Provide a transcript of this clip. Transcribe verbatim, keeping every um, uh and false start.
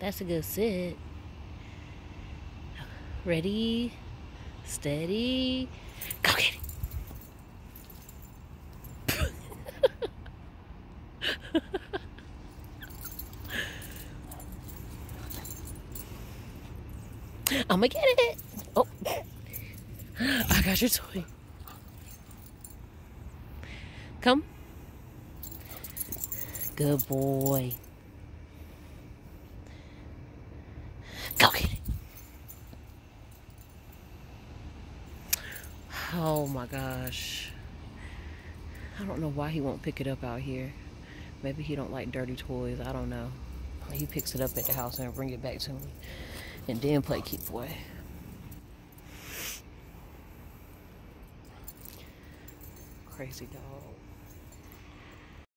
That's a good sit. Ready, steady, go get it. I'ma get it. Oh, I got your toy. Come. Good boy. Go get it. Oh my gosh. I don't know why he won't pick it up out here. Maybe he don't like dirty toys. I don't know. He picks it up at the house and bring it back to me. And then play keep away. Crazy dog.